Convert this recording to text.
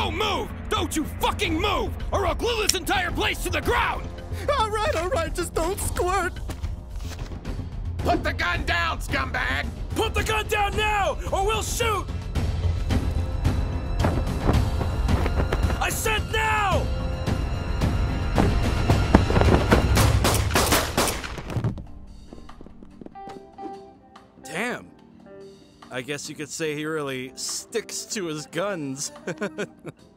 Don't move! Don't you fucking move! Or I'll glue this entire place to the ground! All right, just don't squirt. Put the gun down, scumbag! Put the gun down now, or we'll shoot! I said now! Damn. I guess you could say he really sticks to his guns.